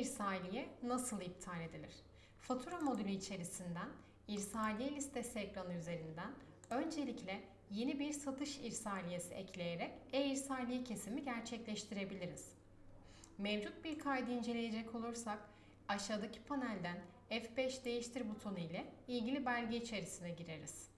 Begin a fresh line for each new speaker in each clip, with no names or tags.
e-irsaliye nasıl iptal edilir? Fatura modülü içerisinden irsaliye listesi ekranı üzerinden öncelikle yeni bir satış irsaliyesi ekleyerek e-irsaliye kesimi gerçekleştirebiliriz. Mevcut bir kaydı inceleyecek olursak aşağıdaki panelden F5 değiştir butonu ile ilgili belge içerisine gireriz.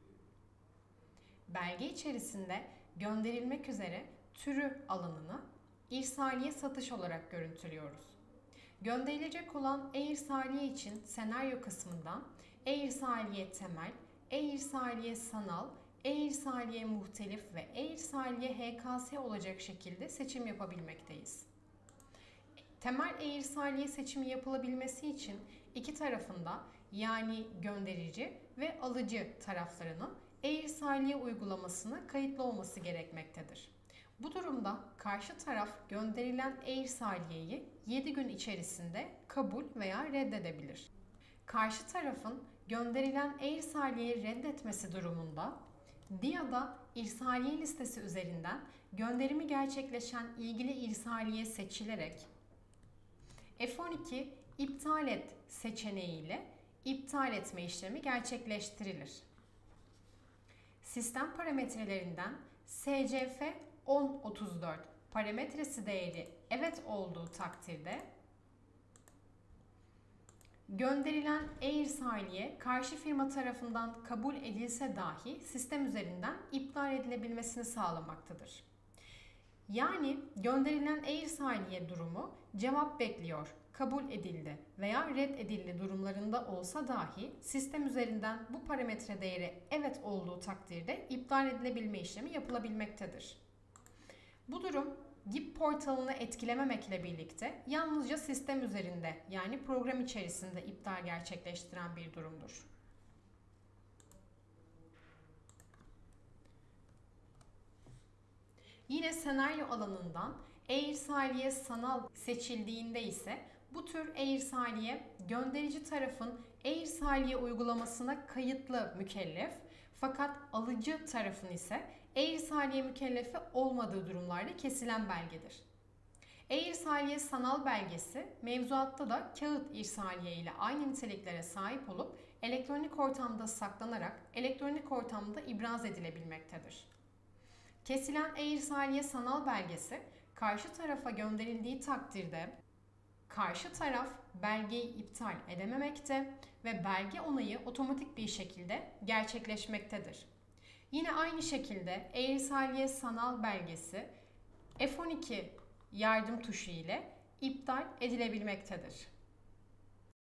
Belge içerisinde gönderilmek üzere türü alanını irsaliye satış olarak görüntülüyoruz. Gönderilecek olan e-irsaliye için senaryo kısmından e-irsaliye temel, e-irsaliye sanal, e-irsaliye muhtelif ve e-irsaliye HKS olacak şekilde seçim yapabilmekteyiz. Temel e-irsaliye seçimi yapılabilmesi için iki tarafında yani gönderici ve alıcı taraflarının e-irsaliye uygulamasına kayıtlı olması gerekmektedir. Bu durumda karşı taraf gönderilen e-irsaliyeyi 7 gün içerisinde kabul veya reddedebilir. Karşı tarafın gönderilen e-irsaliyeyi reddetmesi durumunda DİA'da irsaliye listesi üzerinden gönderimi gerçekleşen ilgili irsaliye seçilerek F12 iptal et seçeneğiyle iptal etme işlemi gerçekleştirilir. Sistem parametrelerinden SCF 1034 parametresi değeri evet olduğu takdirde gönderilen e-irsaliye karşı firma tarafından kabul edilse dahi sistem üzerinden iptal edilebilmesini sağlamaktadır. Yani gönderilen e-irsaliye durumu cevap bekliyor, kabul edildi veya reddedildi durumlarında olsa dahi sistem üzerinden bu parametre değeri evet olduğu takdirde iptal edilebilme işlemi yapılabilmektedir. Bu durum GİP portalını etkilememekle birlikte yalnızca sistem üzerinde yani program içerisinde iptal gerçekleştiren bir durumdur. Yine senaryo alanından e-irsaliye sanal seçildiğinde ise bu tür e-irsaliye gönderici tarafın e-irsaliye uygulamasına kayıtlı mükellef fakat alıcı tarafın ise e-irsaliye mükellefi olmadığı durumlarda kesilen belgedir. E-irsaliye sanal belgesi mevzuatta da kağıt irsaliye ile aynı niteliklere sahip olup elektronik ortamda saklanarak elektronik ortamda ibraz edilebilmektedir. Kesilen e-irsaliye sanal belgesi karşı tarafa gönderildiği takdirde karşı taraf belgeyi iptal edememekte ve belge onayı otomatik bir şekilde gerçekleşmektedir. Yine aynı şekilde e-irsaliye sanal belgesi F12 yardım tuşu ile iptal edilebilmektedir.